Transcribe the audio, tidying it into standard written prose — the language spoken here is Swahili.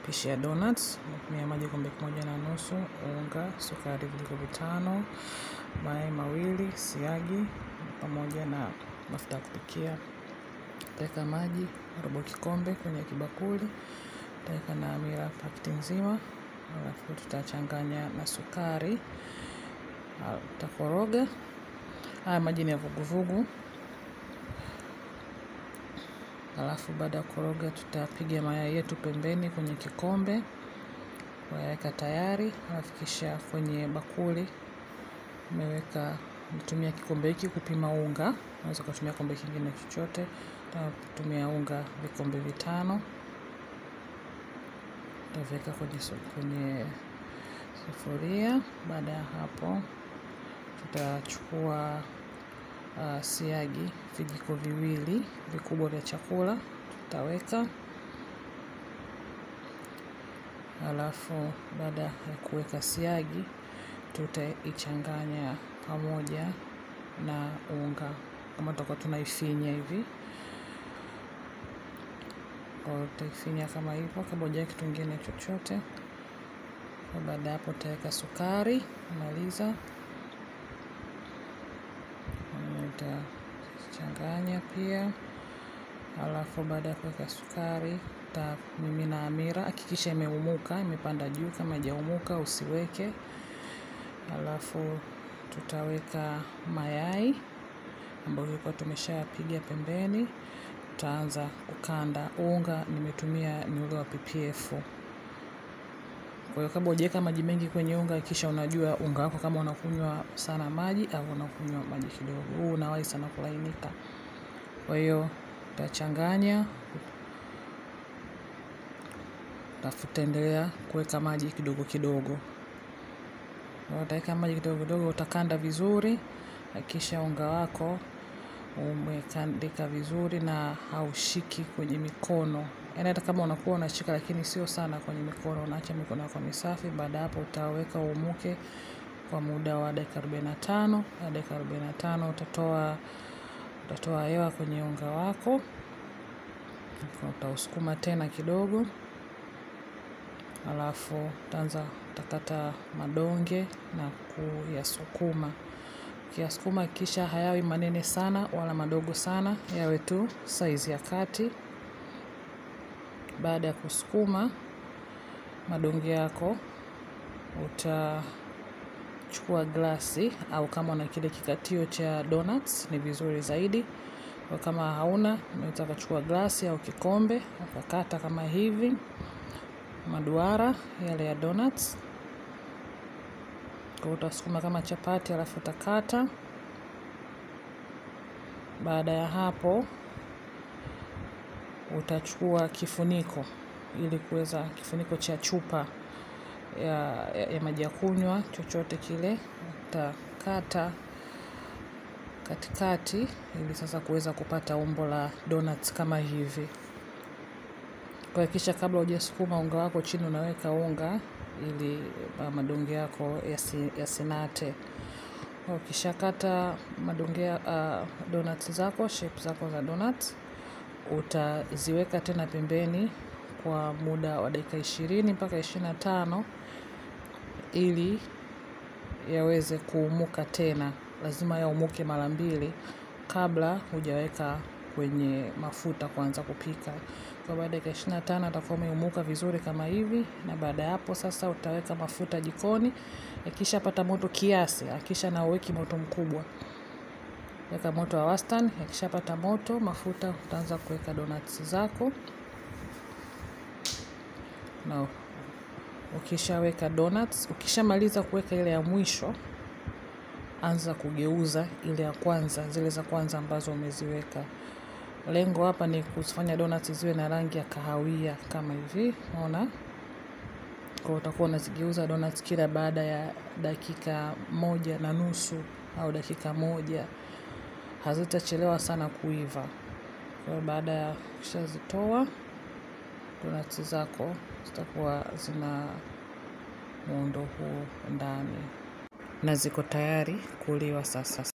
mapishi ya donuts. Natumia maji kikombe kimoja na nusu, unga, sukari vijiko 5, mayai 2, siagi pamoja na mafuta ya kupikia. Utaweka maji robo kikombe kwenye kibakuli. Utaweka na hamira pakti nzima. Alafu tutachanganya na sukari. Utakoroga. Haya maji ni ya vuguvugu. Alafu baada ya kukoroga tutapiga mayai yetu pembeni kwenye kikombe. Waweka tayari. Alafu kisha kwenye bakuli nitumia kikombe hiki kupima unga. Unaweza kutumia kikombe kingine chochote. Tutatumia unga vikombe 5. Tutaweka kwenye sufuria. Baada ya hapo tutachukua siagi vijiko 2 vikubwa vya chakula tutaweka. Alafu baada ya kuweka siagi tutaichanganya pamoja na unga kama tutakuwa tunaifinya hivi. Utaifinya kama hivyo kabla hujaweka kitu kingine chochote. Baada hapo utaweka sukari, maliza. Utachanganya pia. Alafu baada ya kuweka sukari, utamimina hamira. Hakikisha imeumuka, imepanda juu. Kama haijaumuka usiweke. Alafu tutaweka mayai ambayo tulikuwa tumeshapiga pembeni. Tutaanza kukanda. Unga nimetumia ni ule wa PPF. Kwa hiyo kabla hujaweka maji mengi kwenye unga, kisha unajua unga wako kama unakunywa sana maji au unakunywa maji kidogo. Huu unawahi sana kulainika. Kwa hiyo utachanganya. Utaendelea kuweka maji kidogo kidogo. Utaweka maji kidogo kidogo, utakanda vizuri. Kisha unga wako umekandika vizuri na haushiki kwenye mikono. Yaani hata kama unakuwa unashika lakini sio sana kwenye mikono, unaacha mikono yako misafi. Baada hapo utaweka uumuke kwa muda wa dakika 45. Baada ya dakika 45 utatoa hewa kwenye unga wako. Utausukuma tena kidogo. Alafu utakata madonge na kuyasukuma. Ukiyasukuma kisha hayawi manene sana wala madogo sana, yawe tu size ya kati. Baada ya kusukuma madonge yako, utachukua glasi au kama una kile kikatio cha donuts ni vizuri zaidi. Kwa kama hauna, unaweza kuchukua glasi au kikombe, ukakata kama hivi maduara yale ya donuts. Kwa utasukuma kama chapati alafu utakata. Baada ya hapo utachukua kifuniko ili kuweza kifuniko cha chupa ya maji ya kunywa chochote kile, utakata katikati ili sasa kuweza kupata umbo la donuts kama hivi. Kwa kisha kabla hujasukuma unga wako chini unaweka unga ili madonge yako yasinate. Ukishakata madonge donuts zako, shape zako za donuts, utaziweka tena pembeni kwa muda wa dakika 20 mpaka 25 ili yaweze kuumuka tena. Lazima yaumuke mara 2 kabla hujaweka kwenye mafuta kuanza kupika. Kwa baada ya 25 atakuwa umeumuka vizuri kama hivi. Na baada ya hapo sasa utaweka mafuta jikoni. Yakisha pata moto kiasi, hakisha na uweki moto mkubwa. Weka moto wa wastani. Yakisha pata moto mafuta, utaanza kuweka donuts zako. Na ukishaweka donuts, ukishamaliza kuweka ile ya mwisho, anza kugeuza ile ya kwanza, zile za kwanza ambazo umeziweka. Lengo hapa ni kufanya donuts ziwe na rangi ya kahawia kama hivi, unaona? Kwa utakuwa unazigeuza donuts kila baada ya dakika 1.5 au dakika 1. Hazitachelewa sana kuiva. Kwa baada ya kushazitoa donuts zako zitakuwa zina muundo huu ndani na ziko tayari kuliwa sasa.